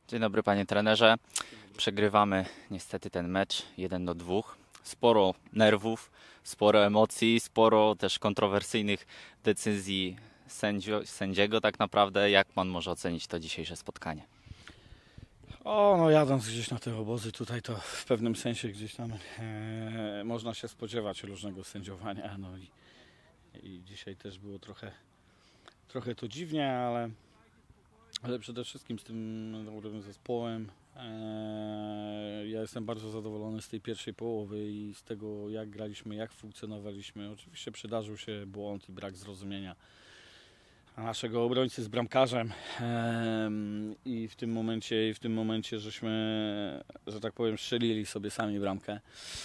Dzień dobry panie trenerze. Przegrywamy niestety ten mecz 1-2. Sporo nerwów, sporo emocji, sporo też kontrowersyjnych decyzji sędziego tak naprawdę. Jak pan może ocenić to dzisiejsze spotkanie? No jadąc gdzieś na te obozy tutaj, to w pewnym sensie gdzieś tam można się spodziewać różnego sędziowania. I dzisiaj też było trochę to dziwnie, ale przede wszystkim z tym dobrym zespołem. Ja jestem bardzo zadowolony z tej pierwszej połowy i z tego, jak graliśmy, jak funkcjonowaliśmy. Oczywiście przydarzył się błąd i brak zrozumienia naszego obrońcy z bramkarzem i w tym momencie żeśmy, że tak powiem, strzelili sobie sami bramkę.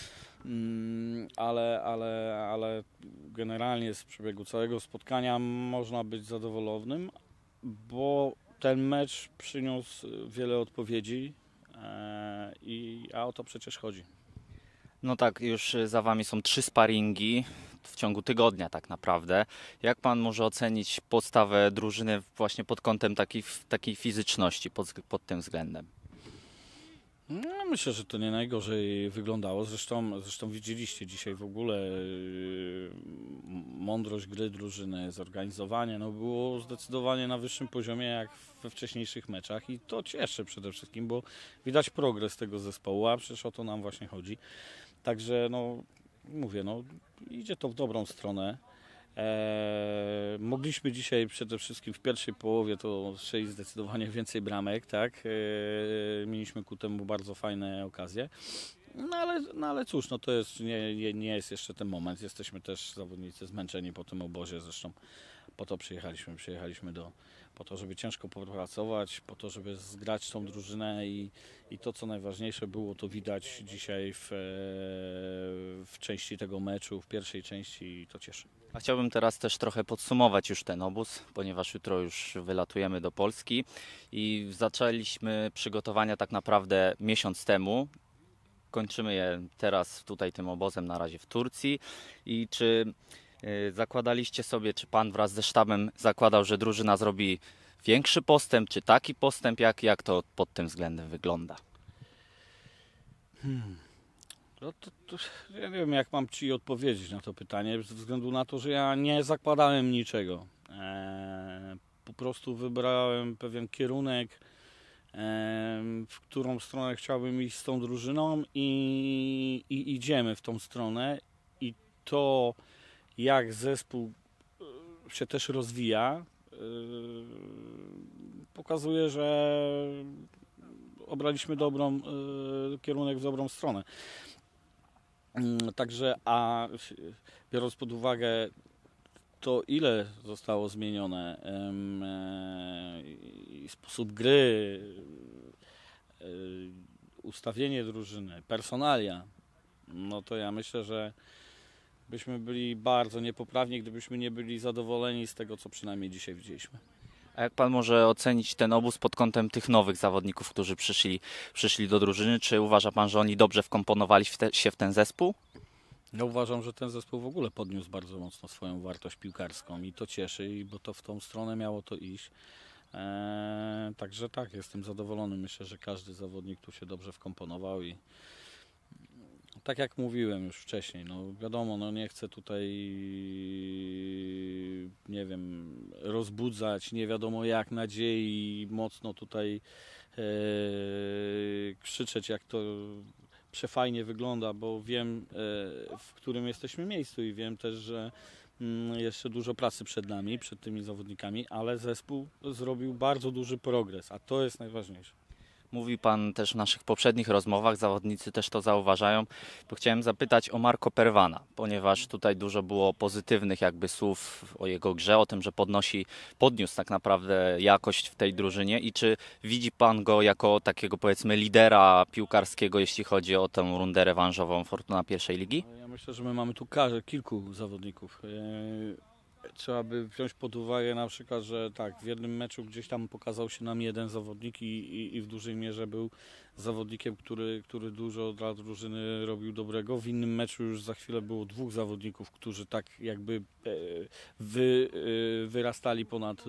Ale generalnie z przebiegu całego spotkania można być zadowolonym, bo ten mecz przyniósł wiele odpowiedzi, a o to przecież chodzi. No tak, już za wami są 3 sparingi w ciągu tygodnia tak naprawdę. Jak pan może ocenić postawę drużyny właśnie pod kątem takiej fizyczności pod tym względem? No, myślę, że to nie najgorzej wyglądało. Zresztą widzieliście dzisiaj w ogóle mądrość gry drużyny, zorganizowanie. Było zdecydowanie na wyższym poziomie jak we wcześniejszych meczach i to cieszy przede wszystkim, bo widać progres tego zespołu, a przecież o to nam właśnie chodzi. Także mówię, idzie to w dobrą stronę. Mogliśmy dzisiaj przede wszystkim w pierwszej połowie to strzelić zdecydowanie więcej bramek, tak? Mieliśmy ku temu bardzo fajne okazje. Ale cóż, to jest, nie jest jeszcze ten moment. Jesteśmy też zawodnicy zmęczeni po tym obozie, zresztą po to przyjechaliśmy. Po to, żeby ciężko popracować, po to, żeby zgrać tą drużynę i to, co najważniejsze było, to widać dzisiaj w części tego meczu, w pierwszej części i to cieszy. A chciałbym teraz też trochę podsumować już ten obóz, ponieważ jutro już wylatujemy do Polski i zaczęliśmy przygotowania tak naprawdę miesiąc temu. Kończymy je teraz tutaj tym obozem na razie w Turcji. I czy zakładaliście sobie, czy pan wraz ze sztabem zakładał, że drużyna zrobi większy postęp, czy taki postęp, jak to pod tym względem wygląda? Ja nie wiem, jak mam Ci odpowiedzieć na to pytanie, ze względu na to, że ja nie zakładałem niczego. Po prostu wybrałem pewien kierunek, w którą stronę chciałbym iść z tą drużyną i idziemy w tą stronę. I to, jak zespół się też rozwija, pokazuje, że obraliśmy kierunek w dobrą stronę. Także, biorąc pod uwagę to, ile zostało zmienione, sposób gry, ustawienie drużyny, personalia, to ja myślę, że byśmy byli bardzo niepoprawni, gdybyśmy nie byli zadowoleni z tego, co przynajmniej dzisiaj widzieliśmy. A jak pan może ocenić ten obóz pod kątem tych nowych zawodników, którzy przyszli do drużyny? Czy uważa pan, że oni dobrze wkomponowali się w ten zespół? Ja uważam, że ten zespół w ogóle podniósł bardzo mocno swoją wartość piłkarską i to cieszy, bo to w tą stronę miało to iść. Także tak, jestem zadowolony. Myślę, że każdy zawodnik tu się dobrze wkomponował i tak jak mówiłem już wcześniej, wiadomo, nie chcę tutaj, nie wiem, rozbudzać nie wiadomo jak nadziei, mocno tutaj krzyczeć, jak to przefajnie wygląda, bo wiem, w którym jesteśmy miejscu i wiem też, że jeszcze dużo pracy przed nami, przed tymi zawodnikami, ale zespół zrobił bardzo duży progres, a to jest najważniejsze. Mówi pan też w naszych poprzednich rozmowach, zawodnicy też to zauważają, bo chciałem zapytać o Marco Pervana, ponieważ tutaj dużo było pozytywnych jakby słów o jego grze, o tym, że podniósł tak naprawdę jakość w tej drużynie i czy widzi pan go jako takiego powiedzmy lidera piłkarskiego, jeśli chodzi o tę rundę rewanżową Fortuna pierwszej ligi? Ja myślę, że my mamy tu kilku zawodników. trzeba by wziąć pod uwagę na przykład, że tak, w jednym meczu gdzieś tam pokazał się nam jeden zawodnik i w dużej mierze był zawodnikiem, który dużo dla drużyny robił dobrego. W innym meczu już za chwilę było dwóch zawodników, którzy tak jakby wyrastali ponad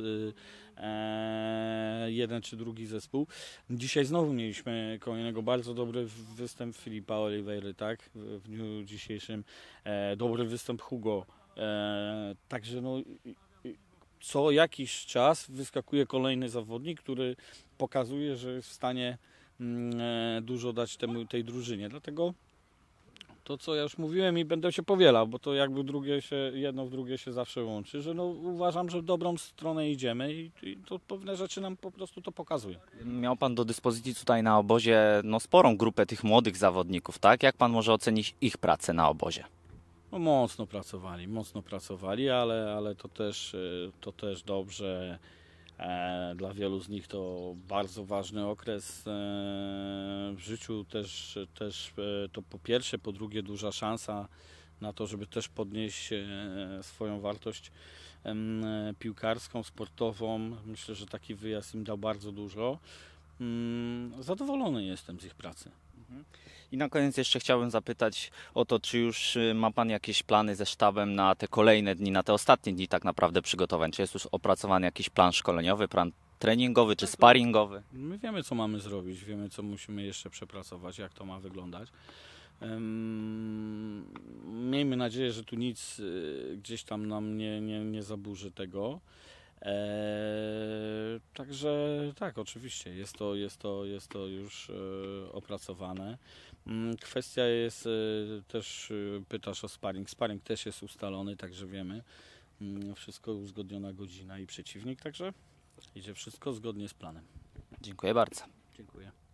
jeden czy drugi zespół. Dzisiaj znowu mieliśmy kolejnego bardzo dobry występ Filipa Oliveira, tak, w dniu dzisiejszym. Dobry występ Hugo. Także no, co jakiś czas wyskakuje kolejny zawodnik, który pokazuje, że jest w stanie dużo dać tej drużynie. Dlatego to, co ja już mówiłem i będę się powielał, bo to jakby jedno w drugie się zawsze łączy, że no, uważam, że w dobrą stronę idziemy i to pewne rzeczy nam po prostu to pokazuje. Miał Pan do dyspozycji tutaj na obozie sporą grupę tych młodych zawodników, tak? Jak Pan może ocenić ich pracę na obozie? No, mocno pracowali, ale to też dobrze. Dla wielu z nich to bardzo ważny okres w życiu. Też to po pierwsze, po drugie duża szansa na to, żeby też podnieść swoją wartość piłkarską, sportową. Myślę, że taki wyjazd im dał bardzo dużo. Zadowolony jestem z ich pracy. I na koniec jeszcze chciałbym zapytać o to, czy już ma Pan jakieś plany ze sztabem na te kolejne dni, na te ostatnie dni tak naprawdę przygotowań? Czy jest już opracowany jakiś plan szkoleniowy, plan treningowy czy sparingowy? My wiemy, co mamy zrobić, wiemy, co musimy jeszcze przepracować, jak to ma wyglądać. Miejmy nadzieję, że tu nic gdzieś tam nam nie zaburzy tego. Także tak, oczywiście jest to już opracowane. Kwestia jest też, pytasz o sparring. Sparring też jest ustalony, także wiemy. Wszystko uzgodniona godzina i przeciwnik, także idzie wszystko zgodnie z planem. Dziękuję bardzo. Dziękuję.